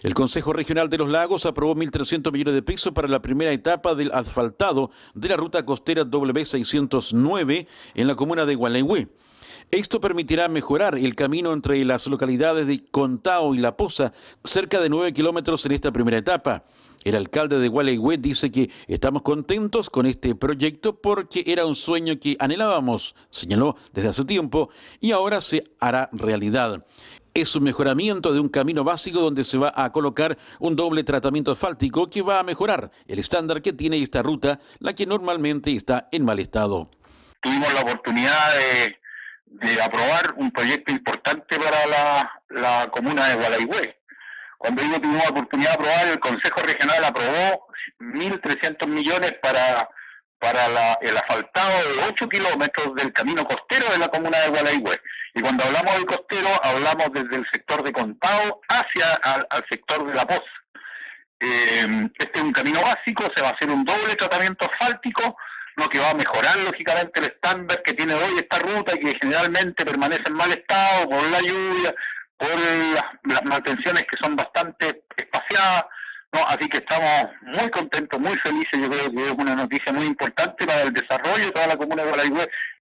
El Consejo Regional de los Lagos aprobó 1.300 millones de pesos para la primera etapa del asfaltado de la ruta costera W609 en la comuna de Gualeguay. Esto permitirá mejorar el camino entre las localidades de Contao y La Poza, cerca de 9 kilómetros en esta primera etapa. El alcalde de Gualeguay dice que estamos contentos con este proyecto porque era un sueño que anhelábamos, señaló desde hace tiempo, y ahora se hará realidad. Es un mejoramiento de un camino básico donde se va a colocar un doble tratamiento asfáltico que va a mejorar el estándar que tiene esta ruta, la que normalmente está en mal estado. Tuvimos la oportunidad de aprobar un proyecto importante para la comuna de Gualeguay. Cuando digo tuvimos la oportunidad de aprobar, el Consejo Regional aprobó 1.300 millones para el asfaltado de 8 kilómetros del camino costero de la comuna de Gualeguay. Y cuando hablamos del costero, hablamos desde el sector de Contao hacia al sector de La Poza. Este es un camino básico, se va a hacer un doble tratamiento asfáltico, lo que va a mejorar lógicamente el estándar que tiene hoy esta ruta y que generalmente permanece en mal estado por la lluvia, por las mantenciones que son bastante espaciadas, ¿no? Así que estamos muy contentos, muy felices. Yo creo que es una noticia muy importante para el desarrollo de toda la comuna de Gualeguay